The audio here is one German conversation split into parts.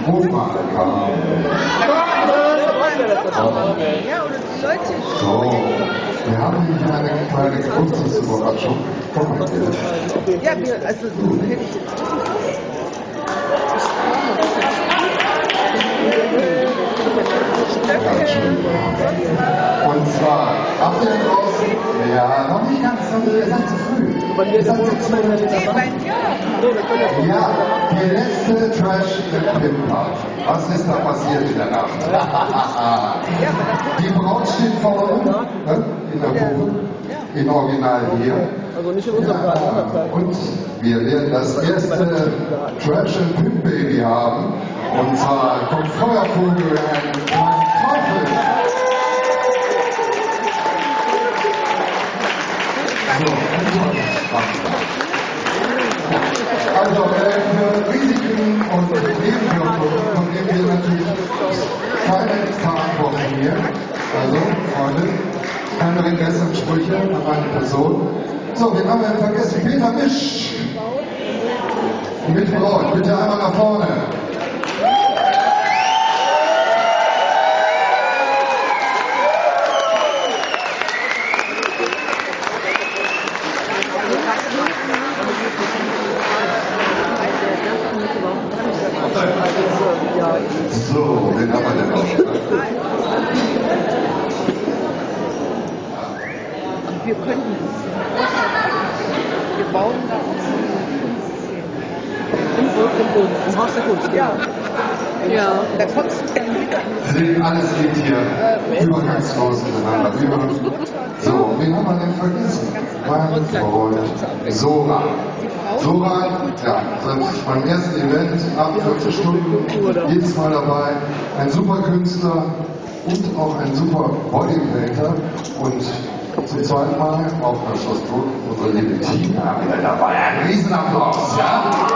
Ruf mal, Karl. Ja, oder die Leute. So, wir haben hier eine kleine Geburtstagsüberraschung. Komm mal bitte. Ja, also hätte ich jetzt. Und zwar, habt ihr draußen? Ja, noch nicht ganz, ihr seid zu früh. Ihr seid zu früh. Ja, der letzte Trash im Pimp-Part. Was ist da passiert in der Nacht? Die Braut steht vorne, in der Buche, im Original hier. Also nicht in unserem Fall. Und wir werden das erste Trash and Pimp Baby haben. Und zwar kommt Feuervogel ein Teufel. Also für Risiken und Nebenwirkungen, von denen wir natürlich keine Verantwortung hier. Also, Freunde, keine Regressansprüche an meine Person. So, wen haben wir denn vergessen? Peter Misch. Mit Braut, bitte einmal nach vorne. So, wen haben wir denn noch? Wir könnten es. Wir bauen da auch so eine Im Haus der Kunst. Ja. Ja. Da kommst du dann wieder. Alles liegt hier übergangslos miteinander. So, wen haben wir denn vergessen? Mein Freund Soran. Soran, ja, seit meinem ersten Event, 48 Stunden, jedes Mal dabei. Ein super Künstler und auch ein super Bodypainter. Und zum zweiten Mal auf der Schlossburg unsere liebe Tina wieder dabei. Ein Riesenapplaus, ja?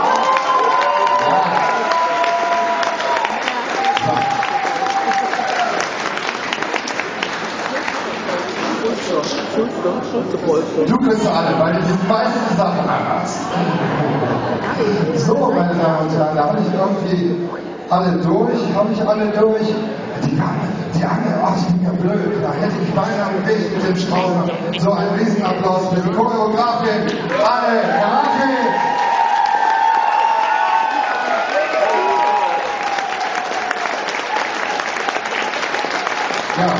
Du kriegst alle, weil du die meisten Sachen anhast. So, meine Damen und Herren, da habe ich irgendwie alle durch. Die Angel, ach, ich bin ja blöd, da hätte ich beinahe einen Weg mit dem Strauß. So ein Riesenapplaus für die Choreografin, Anne Rache. Ja.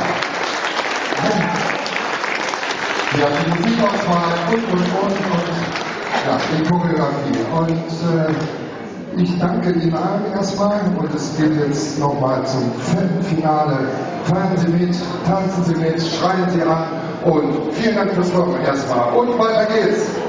Ja, die Musikauswahl und ja, die Choreografie. Und ich danke Ihnen allen erstmal und es geht jetzt nochmal zum fetten Finale. Feiern Sie mit, tanzen Sie mit, schreien Sie an und vielen Dank fürs Kommen erstmal und weiter geht's.